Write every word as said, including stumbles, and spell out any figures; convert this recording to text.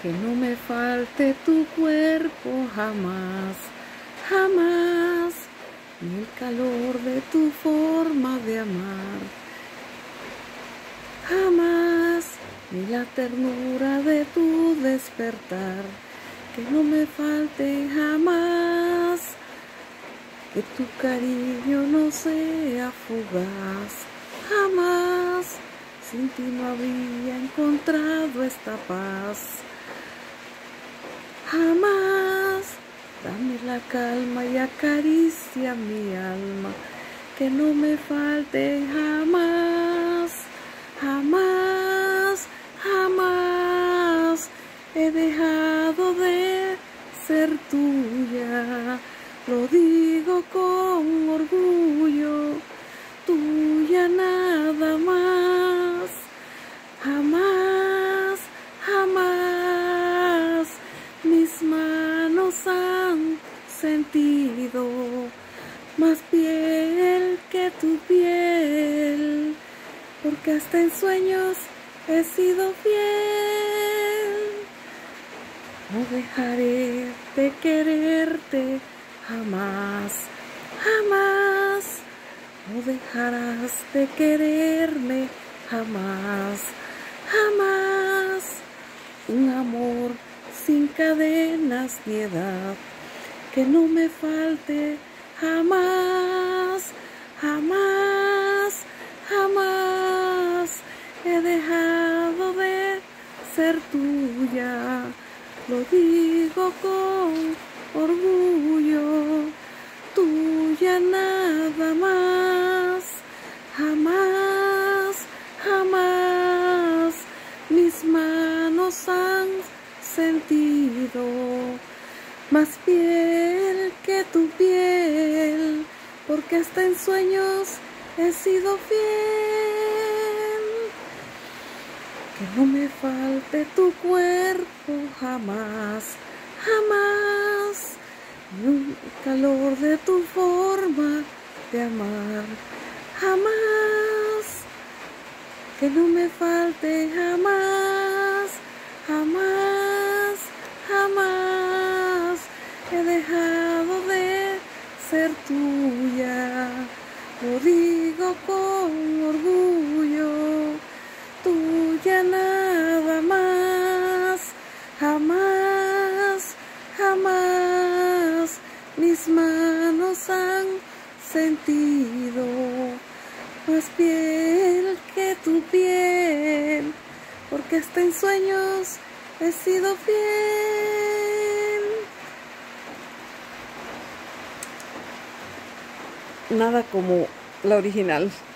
que no me falte tu cuerpo jamás, jamás, ni el calor de tu forma de amar, jamás, ni la ternura de tu despertar, que no me falte jamás, que tu cariño no sea fugaz, jamás, sin ti no habría encontrado esta paz. Jamás, dame la calma y acaricia mi alma, que no me falte jamás, jamás, jamás. He dejado de ser tuya, lo digo con orgullo, tuya nada más. Jamás, jamás, mis manos han sentido más piel que tu piel, porque hasta en sueños he sido fiel. No dejaré de quererte jamás, jamás. No dejarás de quererme jamás, jamás. Un amor sin cadenas ni edad, que no me falte jamás, jamás, jamás. He dejado de ser tuya, lo digo con orgullo, tuya nada más. Jamás, jamás, mis manos han sentido más piel que tu piel, porque hasta en sueños he sido fiel. Que no me falte tu cuerpo jamás, jamás, ni un calor de tu forma de amar, jamás. Que no me falte jamás, jamás, jamás. He dejado de ser tuya, lo digo con orgullo, tuya nada más. Jamás, jamás, mis manos han sentido más piel que tu piel, porque hasta en sueños he sido fiel. Nada como la original.